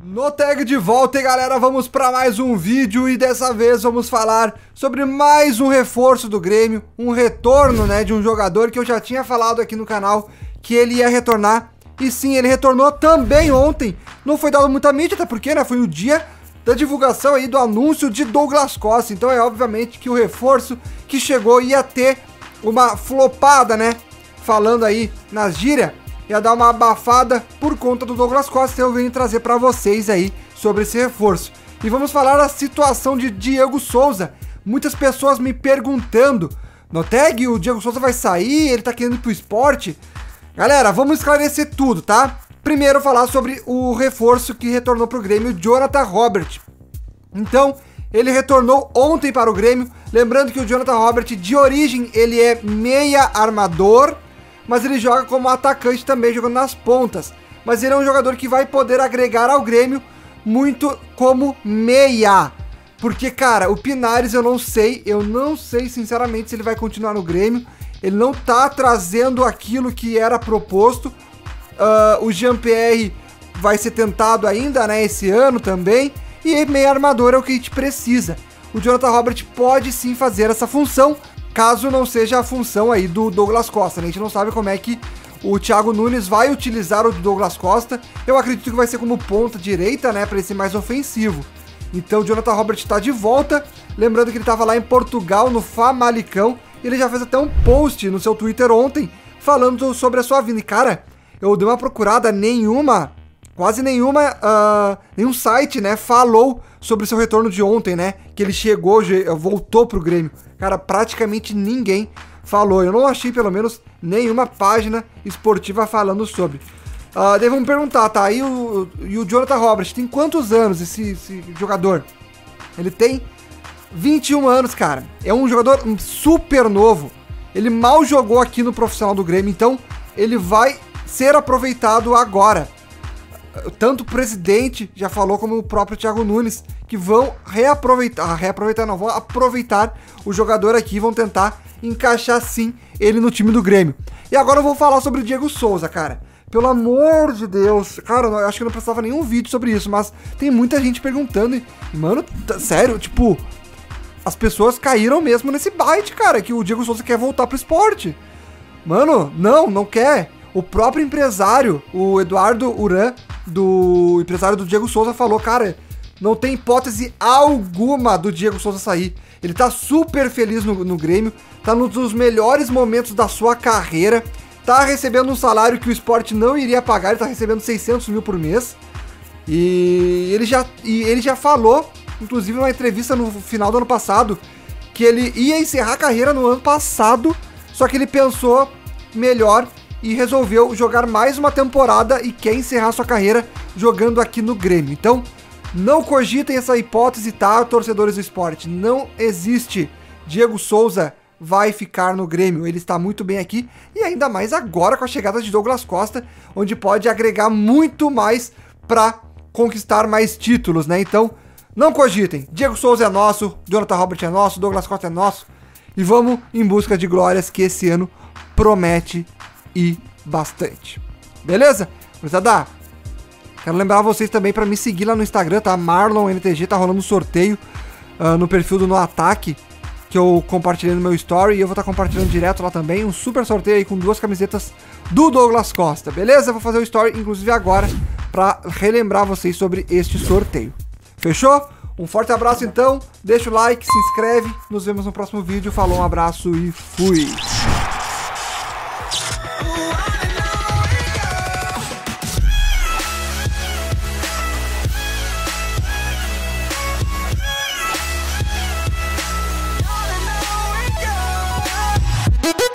No tag de volta, e galera, vamos para mais um vídeo e dessa vez vamos falar sobre mais um reforço do Grêmio, um retorno, né, de um jogador que eu já tinha falado aqui no canal que ele ia retornar. E sim, ele retornou também ontem. Não foi dado muita mídia, até porque, né, foi o dia da divulgação aí do anúncio de Douglas Costa. Então é obviamente que o reforço que chegou ia ter uma flopada, né, falando aí na gíria. Ia dar uma abafada por conta do Douglas Costa. Eu venho trazer para vocês aí sobre esse reforço. E vamos falar da situação de Diego Souza. Muitas pessoas me perguntando: no tag, o Diego Souza vai sair? Ele tá querendo ir pro Sport? Galera, vamos esclarecer tudo, tá? Primeiro falar sobre o reforço que retornou pro Grêmio, o Jonathan Robert. Então, ele retornou ontem para o Grêmio. Lembrando que o Jonathan Robert, de origem, ele é meia armador, mas ele joga como atacante também, jogando nas pontas. Mas ele é um jogador que vai poder agregar ao Grêmio muito como meia. Porque, cara, o Pinares eu não sei sinceramente se ele vai continuar no Grêmio. Ele não tá trazendo aquilo que era proposto. O Jean-Pierre vai ser tentado ainda, né, esse ano também. E meia armador é o que a gente precisa. O Jonathan Robert pode sim fazer essa função, caso não seja a função aí do Douglas Costa, né? A gente não sabe como é que o Thiago Nunes vai utilizar o Douglas Costa. Eu acredito que vai ser como ponta direita, né? Para ele ser mais ofensivo. Então o Jonathan Robert está de volta. Lembrando que ele estava lá em Portugal, no Famalicão. Ele já fez até um post no seu Twitter ontem, falando sobre a sua vinda. E cara, eu dei uma procurada, nenhum site, né, falou sobre o seu retorno de ontem, né? Que ele chegou, voltou pro Grêmio. Cara, praticamente ninguém falou. Eu não achei, pelo menos, nenhuma página esportiva falando sobre. Daí vamos perguntar, tá? E o Jonathan Robert, tem quantos anos esse jogador? Ele tem 21 anos, cara. É um jogador super novo. Ele mal jogou aqui no profissional do Grêmio, então ele vai ser aproveitado agora. Tanto o presidente já falou, como o próprio Thiago Nunes, que vão vão aproveitar o jogador aqui, vão tentar encaixar sim ele no time do Grêmio. E agora eu vou falar sobre o Diego Souza, cara. Pelo amor de Deus, cara, eu acho que não precisava nenhum vídeo sobre isso, mas tem muita gente perguntando e mano, sério, tipo, as pessoas caíram mesmo nesse bait, cara, que o Diego Souza quer voltar pro esporte. Mano, não quer. O próprio empresário, o Eduardo Uran, do empresário do Diego Souza, falou: cara, não tem hipótese alguma do Diego Souza sair. Ele tá super feliz no Grêmio, tá num dos melhores momentos da sua carreira, tá recebendo um salário que o Sport não iria pagar, ele tá recebendo 600 mil por mês. E ele já falou, inclusive numa entrevista no final do ano passado, que ele ia encerrar a carreira no ano passado, só que ele pensou melhor e resolveu jogar mais uma temporada e quer encerrar sua carreira jogando aqui no Grêmio. Então, não cogitem essa hipótese, tá, torcedores do Sport? Não existe. Diego Souza vai ficar no Grêmio, ele está muito bem aqui, e ainda mais agora com a chegada de Douglas Costa, onde pode agregar muito mais para conquistar mais títulos, né? Então, não cogitem. Diego Souza é nosso, Jonathan Robert é nosso, Douglas Costa é nosso, e vamos em busca de glórias que esse ano promete e bastante. Beleza? Gurizada, quero lembrar vocês também para me seguir lá no Instagram, tá? MarlonNTG, tá rolando um sorteio no perfil do No Ataque, que eu compartilhei no meu story, e eu vou estar compartilhando direto lá também, um super sorteio aí com 2 camisetas do Douglas Costa, beleza? Eu vou fazer o story, inclusive agora, para relembrar vocês sobre este sorteio. Fechou? Um forte abraço então, deixa o like, se inscreve, nos vemos no próximo vídeo, falou, um abraço e fui!